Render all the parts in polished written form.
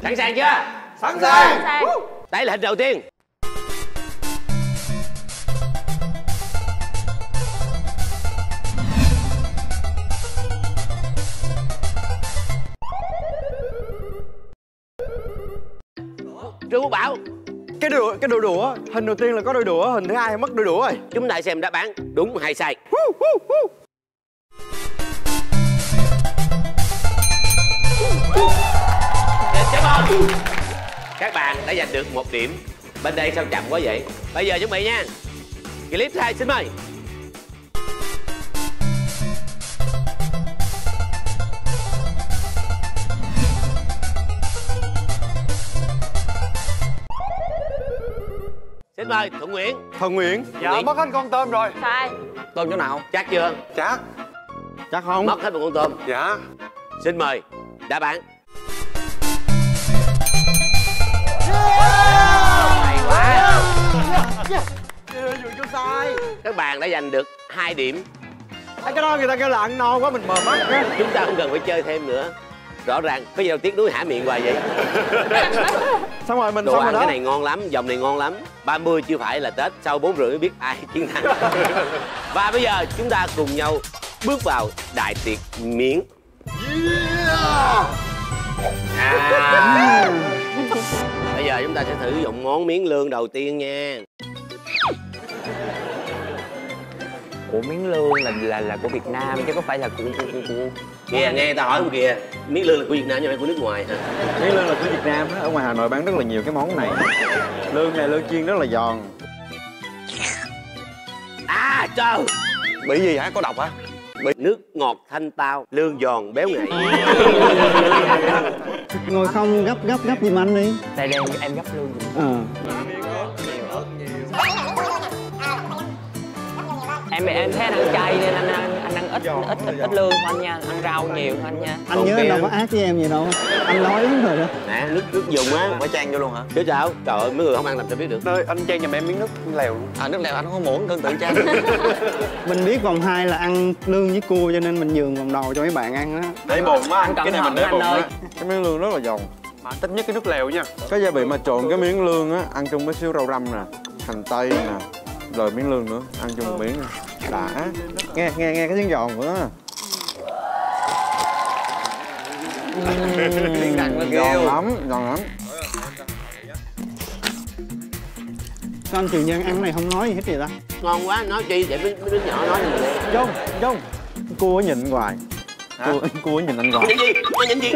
Sẵn sàng chưa? Sẵn sàng. Đây là hình đầu tiên. Trương Quốc Bảo. Cái đôi đũa. Hình đầu tiên là có đôi đũa, hình thứ hai mất đôi đũa rồi. Chúng ta xem đáp án đúng hay sai. Chào mừng. Các bạn đã giành được 1 điểm. Bên đây sao chậm quá vậy? Bây giờ chuẩn bị nha. Clip 2 xin mời. Xin mời Thuận Nguyễn. Thuận Nguyễn. Dạ mất hết con tôm rồi. Sai. Tôm chỗ nào? Chắc chưa? Chắc. Chắc không? Mất hết một con tôm. Dạ. Xin mời đáp án. Hay quá. Các bạn đã giành được 2 điểm. Cái đó người ta kêu là ăn no quá mình mờ mắt. Chúng ta không cần phải chơi thêm nữa. Rõ ràng bây giờ tiếc nuối hả miệng hoài vậy. Xong rồi mình Đồ xong ăn rồi đó. cái này ngon lắm, dòng này ngon lắm. 30 chưa phải là Tết, sau 4 rưỡi biết ai chiến thắng. Và bây giờ chúng ta cùng nhau bước vào đại tiệc miếng. Bây giờ chúng ta sẽ sử dụng món miếng lươn đầu tiên nha. Ủa miếng lươn là của Việt Nam chứ có phải là của Kìa, nghe ta hỏi không kìa. Miếng lươn là của Việt Nam chứ không phải của nước ngoài hả? Miếng lươn là của Việt Nam á, ở ngoài Hà Nội bán rất là nhiều cái món này. Lươn này lươn chiên rất là giòn. À trời. Bị gì hả? Có độc hả? Nước ngọt thanh tao, lương giòn béo ngậy. Ngồi không gấp giùm anh đi. Đây đây em gấp lương. Em thấy anh ăn chay nên anh ăn ít lương của anh nha, ăn rau nhiều anh nha. Anh nhớ anh đâu có ác với em gì đâu. Anh nói lắm rồi đó. Nè, nước dùng á. Phải chan vô luôn hả? Chứ sao? Trời ơi, mấy người không ăn làm sao biết được. Nơi anh chan giùm em miếng nước lèo luôn. À nước lèo anh không có muỗng, cân tự chan. Mình biết vòng 2 là ăn lương với cua cho nên mình nhường vòng đầu cho mấy bạn ăn đó. Để bụng á, cái này mình để bụng á. Cái miếng lươn rất là giòn. Mà thích nhất cái nước lèo nha. Cái gia vị mà trộn cái miếng lươn á, ăn chung với xíu rau răm nè, hành tây nè, rồi miếng lươn nữa, ăn chung một miếng nè. Đã. Nghe cái tiếng giòn của nó. Miếng răng nó Giòn kêu. giòn lắm. Sao anh Triều Nhân ăn cái này không nói gì hết vậy ta? Ngon quá, nói chi để mấy đứa nhỏ nói gì vậy? Trung, cua nhịn hoài. Cua nhìn anh hoài. Nhịn gì? Nó nhịn gì?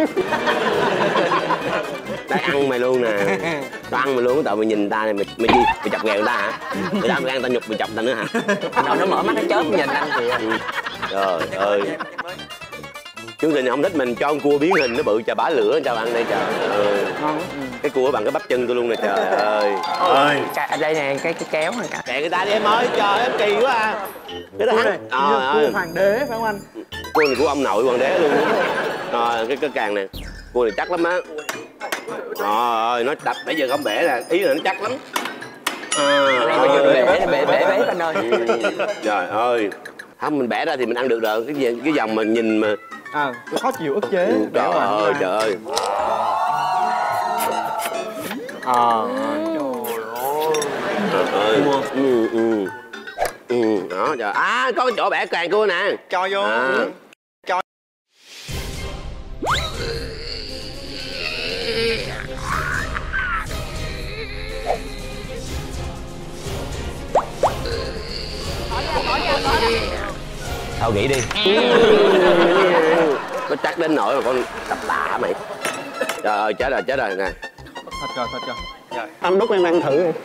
Đấy, ăn mày luôn nè. Tao ăn mày luôn, tao mày nhìn ta này, mày gì? Mày chọc ghẹo người ta hả? Người ta mày ăn tao nhục mày chọc tao nữa hả? Nó mở mắt nó chớp nhìn anh kìa. Trời ơi. Chương trình không thích mình cho con cua biến hình nó bự chà bá lửa cho ăn đây trời ơi. Cái cua bằng cái bắp chân tôi luôn nè trời ơi. Đây nè cái kéo này cả. Kệ người ta đi em ơi, trời em kỳ quá à. Cái đó hắn. Cua hoàng đế phải không anh? Cua này của ông nội hoàng đế luôn. Rồi cái càng nè. Cua này chắc lắm á. Trời ơi, nó đập nãy giờ không bể nè, ý là nó chắc lắm. Bể anh ơi. Trời ơi. Không mình bẻ ra thì mình ăn được rồi, cái dòng mình nhìn mà Khó chịu ức chế. trời ơi, trời ơi. Trời ơi. Đó trời. Có cái chỗ bẻ càng cua nè. Cho vô. Cho. Tao nghĩ đi. Nó chắc đến nỗi mà con đập tạ hả mày? Trời ơi chết rồi nè. Thật rồi. Anh đút em ăn thử đi.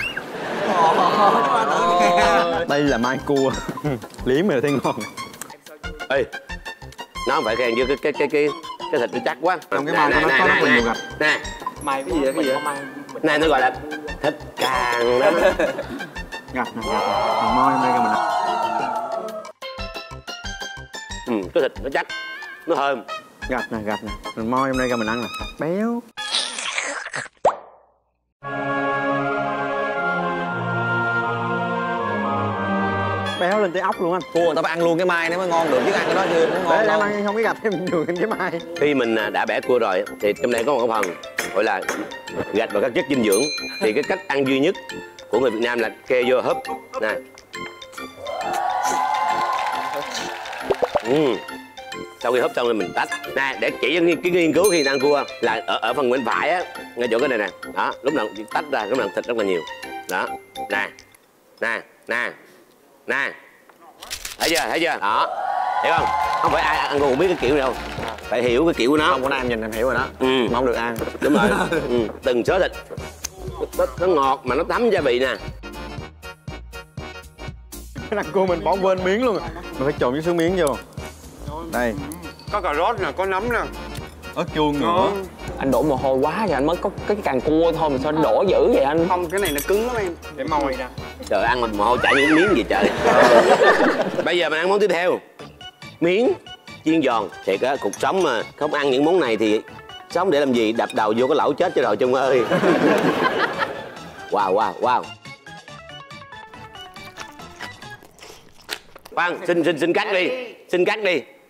Đây là mai cua. Liếm rồi thấy ngon. Ê, nó không phải khen chứ cái thịt nó chắc quá. Trong cái mai nó có nhiều gạch. Nè. Mày cái gì vậy? Cái gì? Này nó gọi là thịt càng đó. Gạch nè, mình moi đây cho mình ăn. Cái thịt nó chắc, nó thơm. Gạch nè, mình moi em đây cho mình ăn nè. Béo. Béo lên tới ốc luôn anh. Cua người ta phải ăn luôn cái mai nó mới ngon được chứ ăn cái đó chưa nó ngon Để đâu. em ăn không cái gạch em nhường cái mai. Khi mình đã bẻ cua rồi thì trong đây có một phần gọi là gạch và các chất dinh dưỡng. Thì cái cách ăn duy nhất của người Việt Nam là kê vô húp nè. Sau khi húp xong rồi mình tách nè, để chỉ cho cái nghiên cứu khi ăn cua là ở phần bên phải á, ngay chỗ cái này nè, đó, lúc nào tách ra lúc nào thịt rất là nhiều, đó, nè, nè, nè, nè, thấy chưa, đó, hiểu không? Không phải ai ăn cua cũng biết cái kiểu này đâu, phải hiểu cái kiểu của nó. Không, bữa nay em nhìn em hiểu rồi đó. Mà không được ăn. Đúng rồi. Từng số thịt nó ngọt mà nó thấm gia vị nè. Cái thằng cua mình bỏ quên miếng luôn. Mình phải trộn với miếng vô. Đây. Có cà rốt nè, có nấm nè, ớt chuông nữa. Anh đổ mồ hôi quá rồi, anh mới có cái càng cua thôi mà sao anh đổ dữ vậy anh? không, cái này nó cứng lắm em. Để mồi nè. Trời, ăn mà mồ hôi chảy những miếng gì trời. Bây giờ mình ăn món tiếp theo. Miếng chiên giòn. Thiệt á, cuộc sống mà không ăn những món này thì sống để làm gì, đập đầu vô cái lẩu chết cho rồi Trung ơi. Wow. Khoan, xin cắt đi. Xin cắt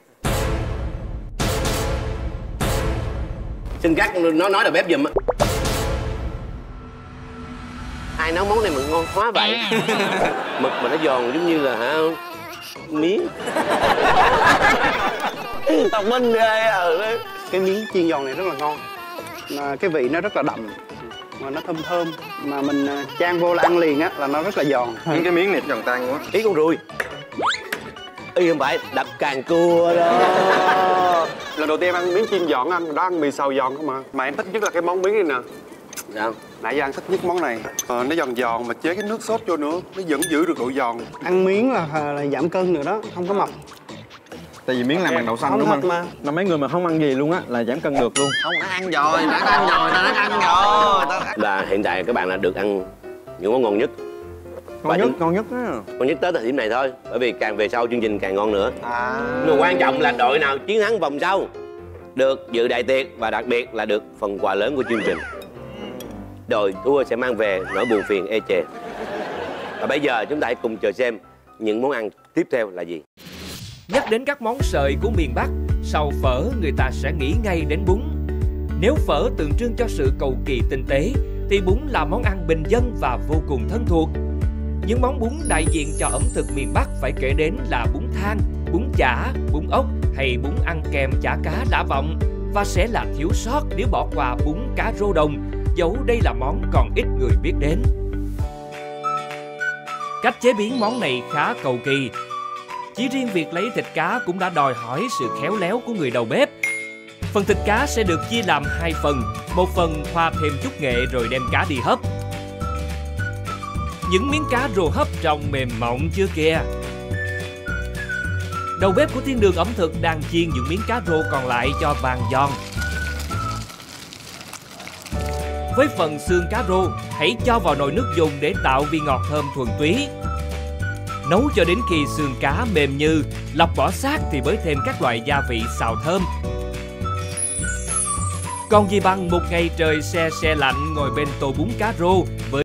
nó nói là bếp giùm á. Ai nấu món này mà ngon quá vậy? Mực mà nó giòn giống như là miếng. Tao Minh ghê. Cái miếng chiên giòn này rất là ngon, mà cái vị nó rất là đậm mà nó thơm mà mình chan vô là ăn liền á, là nó rất là giòn. Những cái miếng này giòn tan quá. Ý con ruồi. Ý không phải đập càng cua đó. Lần đầu tiên em ăn miếng chiên giòn anh, đó ăn mì xào giòn không mà em thích nhất là cái món miếng này nè. Dạ. Nãy giờ ăn thích nhất món này. Nó giòn giòn mà chế cái nước sốt vô nữa, nó vẫn giữ được độ giòn. Ăn miếng là giảm cân nữa đó, không có mập. Tại vì miếng làm bằng đậu xanh Không đúng thật không? mà. Là mấy người mà không ăn gì luôn á là giảm cân được luôn. Không, đã ăn rồi, đã ăn rồi. Và hiện tại các bạn là được ăn những món ngon nhất. Ngon nhất á. Ngon nhất tới thời điểm này thôi. Bởi vì càng về sau chương trình càng ngon nữa. Nhưng mà quan trọng là đội nào chiến thắng vòng sau được dự đại tiệc và đặc biệt là được phần quà lớn của chương trình. Đội thua sẽ mang về nỗi buồn phiền ê chề. Và bây giờ chúng ta hãy cùng chờ xem những món ăn tiếp theo là gì. Nhắc đến các món sợi của miền Bắc, sau phở người ta sẽ nghĩ ngay đến bún. Nếu phở tượng trưng cho sự cầu kỳ tinh tế, thì bún là món ăn bình dân và vô cùng thân thuộc. Những món bún đại diện cho ẩm thực miền Bắc phải kể đến là bún thang, bún chả, bún ốc hay bún ăn kèm chả cá lã vọng. Và sẽ là thiếu sót nếu bỏ qua bún cá rô đồng, dẫu đây là món còn ít người biết đến. Cách chế biến món này khá cầu kỳ. Chỉ riêng việc lấy thịt cá cũng đã đòi hỏi sự khéo léo của người đầu bếp. Phần thịt cá sẽ được chia làm 2 phần, một phần thoa thêm chút nghệ rồi đem cá đi hấp. Những miếng cá rô hấp trông mềm mọng chưa kìa. Đầu bếp của thiên đường ẩm thực đang chiên những miếng cá rô còn lại cho vàng giòn. Với phần xương cá rô, hãy cho vào nồi nước dùng để tạo vị ngọt thơm thuần túy. Nấu cho đến khi xương cá mềm như, lọc bỏ xác thì mới thêm các loại gia vị xào thơm. Còn gì bằng một ngày trời se se lạnh ngồi bên tô bún cá rô với